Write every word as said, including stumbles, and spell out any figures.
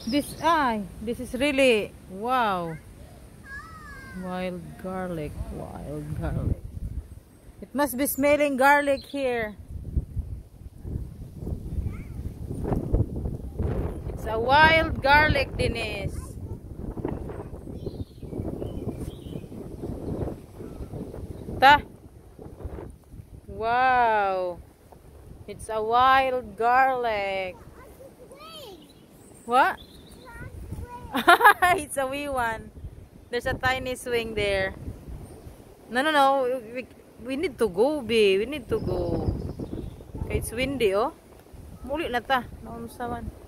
This ay, this is really wow. Wild garlic, wild garlic. It must be smelling garlic here. It's a wild garlic, Denise. Ta. Wow. It's a wild garlic. What? It's a wee one. There's a tiny swing there. No, no, no. We, we need to go, B. We need to go. Okay, it's windy, oh. Muli na ta. Naunsawan.